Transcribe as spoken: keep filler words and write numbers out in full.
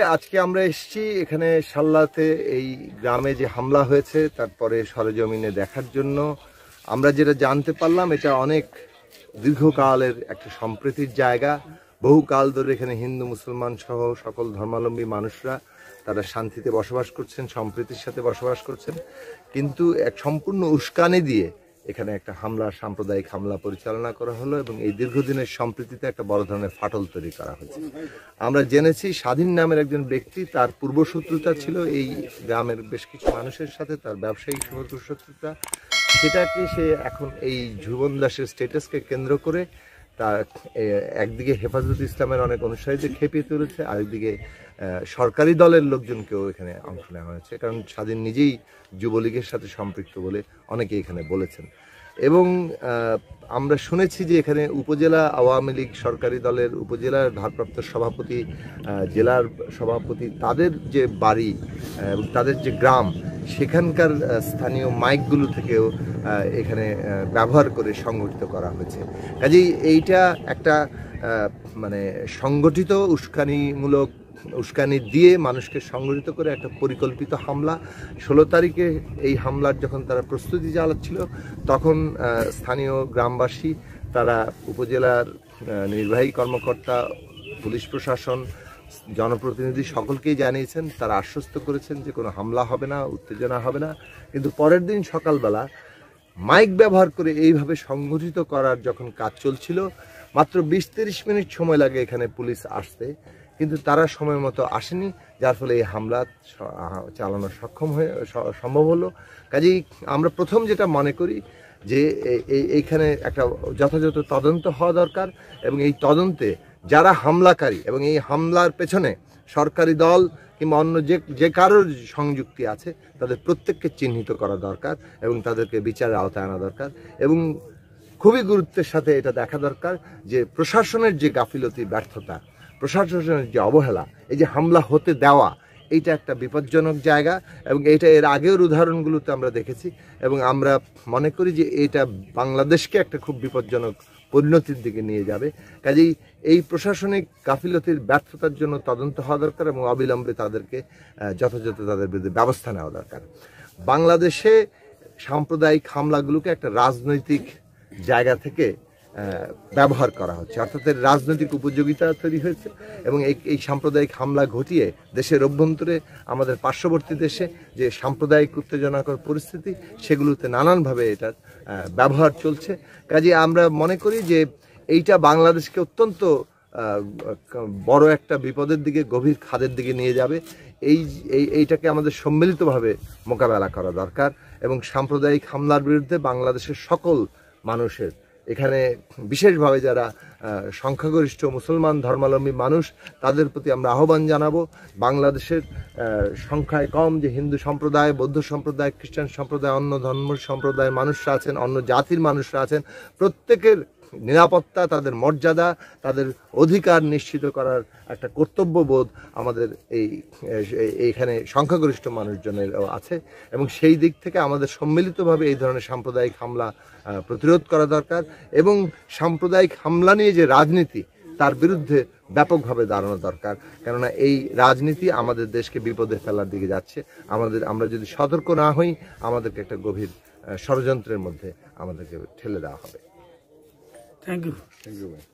আজকে আমরা এসেছি এখানে সাল্লাতে এই গ্রামে যে হামলা হয়েছে তারপরে সরেজমিনে দেখার জন্য। আমরা যেটা জানতে পারলাম এটা অনেক দীর্ঘকালের একটা সম্প্রীতির জায়গা। বহুকাল ধরে এখানে হিন্দু মুসলমান সহ সকল ধর্মাবলম্বী মানুষরা তারা শান্তিতে বসবাস করছেন, সম্প্রীতির সাথে বসবাস করছেন। কিন্তু এক সম্পূর্ণ উস্কানি দিয়ে এখানে একটা হামলা, সাম্প্রদায়িক হামলা পরিচালনা করা হলো এবং এই দীর্ঘদিনের সম্প্রীতিতে একটা বড় ধরনের ফাটল তৈরি করা হয়েছে। আমরা জেনেছি স্বাধীন নামের একজন ব্যক্তি, তার পূর্বশত্রুতা ছিল এই গ্রামের বেশ কিছু মানুষের সাথে, তার ব্যবসায়িক শত্রুতা, সেটাকে সে এখন এই ঝুবন দাসের স্ট্যাটাসকে কেন্দ্র করে তার একদিকে হেফাজত ইসলামের অনেক অনুসারীদের খেপিয়ে তুলেছে, আরেকদিকে সরকারি দলের লোকজনকেও এখানে অংশ নেওয়া হয়েছে। কারণ স্বাধীন নিজেই যুবলীগের সাথে সম্পৃক্ত বলে অনেকে এখানে বলেছেন। এবং আমরা শুনেছি যে এখানে উপজেলা আওয়ামী লীগ সরকারি দলের উপজেলার ভারপ্রাপ্ত সভাপতি, জেলার সভাপতি, তাদের যে বাড়ি এবং তাদের যে গ্রাম, সেখানকার স্থানীয় মাইকগুলো থেকেও এখানে ব্যবহার করে সংগঠিত করা হয়েছে। কাজেই এইটা একটা মানে সংগঠিত উস্কানিমূলক উস্কানি দিয়ে মানুষকে সংগঠিত করে একটা পরিকল্পিত হামলা। ষোলো তারিখে এই হামলার যখন তারা প্রস্তুতি চালাচ্ছিল তখন স্থানীয় গ্রামবাসী, তারা উপজেলার নির্বাহী কর্মকর্তা, পুলিশ প্রশাসন, জনপ্রতিনিধি সকলকেই জানিয়েছেন, তারা আশ্বস্ত করেছেন যে কোনো হামলা হবে না, উত্তেজনা হবে না। কিন্তু পরের দিন সকালবেলা মাইক ব্যবহার করে এইভাবে সংগঠিত করার যখন কাজ চলছিল, মাত্র বিশ তিরিশ মিনিট সময় লাগে এখানে পুলিশ আসতে, কিন্তু তারা সময় মতো আসেনি, যার ফলে এই হামলা চালানো সক্ষম হয়ে সম্ভব হলো। কাজেই আমরা প্রথম যেটা মনে করি যে এইখানে একটা যথাযথ তদন্ত হওয়া দরকার এবং এই তদন্তে যারা হামলাকারী এবং এই হামলার পেছনে সরকারি দল কিংবা অন্য যে যে কারোর সংযুক্তি আছে তাদের প্রত্যেককে চিহ্নিত করা দরকার এবং তাদেরকে বিচারের আওতায় আনা দরকার। এবং খুবই গুরুত্বের সাথে এটা দেখা দরকার যে প্রশাসনের যে গাফিলতি, ব্যর্থতা, প্রশাসনের যে অবহেলা, এই যে হামলা হতে দেওয়া, এইটা একটা বিপজ্জনক জায়গা এবং এটা এর আগের উদাহরণগুলোতে আমরা দেখেছি এবং আমরা মনে করি যে এটা বাংলাদেশকে একটা খুব বিপজ্জনক পরিণতির দিকে নিয়ে যাবে। কাজেই এই প্রশাসনিক গাফিলতির ব্যর্থতার জন্য তদন্ত হওয়া দরকার এবং অবিলম্বে তাদেরকে যথাযথ তাদের বিরুদ্ধে ব্যবস্থা নেওয়া দরকার। বাংলাদেশে সাম্প্রদায়িক হামলাগুলোকে একটা রাজনৈতিক জায়গা থেকে ব্যবহার করা হচ্ছে, অর্থাৎ রাজনৈতিক উপযোগিতা তৈরি হয়েছে এবং এই এই সাম্প্রদায়িক হামলা ঘটিয়ে দেশের অভ্যন্তরে আমাদের পার্শ্ববর্তী দেশে যে সাম্প্রদায়িক উত্তেজনাকর পরিস্থিতি, সেগুলোতে নানানভাবে এটার ব্যবহার চলছে। কাজে আমরা মনে করি যে এইটা বাংলাদেশকে অত্যন্ত বড় একটা বিপদের দিকে, গভীর খাদের দিকে নিয়ে যাবে। এই এইটাকে আমাদের সম্মিলিতভাবে মোকাবেলা করা দরকার এবং সাম্প্রদায়িক হামলার বিরুদ্ধে বাংলাদেশের সকল মানুষের, এখানে বিশেষভাবে যারা সংখ্যাগরিষ্ঠ মুসলমান ধর্মাবলম্বী মানুষ, তাদের প্রতি আমরা আহ্বান জানাবো। বাংলাদেশের সংখ্যায় কম যে হিন্দু সম্প্রদায়, বৌদ্ধ সম্প্রদায়, খ্রিস্টান সম্প্রদায়, অন্য ধর্ম সম্প্রদায়ের মানুষরা আছেন, অন্য জাতির মানুষরা আছেন, প্রত্যেকের নিরাপত্তা, তাদের মর্যাদা, তাদের অধিকার নিশ্চিত করার একটা কর্তব্যবোধ আমাদের এই এইখানে সংখ্যাগরিষ্ঠ মানুষজনের আছে এবং সেই দিক থেকে আমাদের সম্মিলিতভাবে এই ধরনের সাম্প্রদায়িক হামলা প্রতিরোধ করা দরকার এবং সাম্প্রদায়িক হামলা নিয়ে যে রাজনীতি, তার বিরুদ্ধে ব্যাপকভাবে দাঁড়ানো দরকার। কেননা এই রাজনীতি আমাদের দেশকে বিপদে ফেলার দিকে যাচ্ছে। আমাদের আমরা যদি সতর্ক না হই, আমাদেরকে একটা গভীর ষড়যন্ত্রের মধ্যে আমাদেরকে ঠেলে দেওয়া হবে। Thank you. Thank you.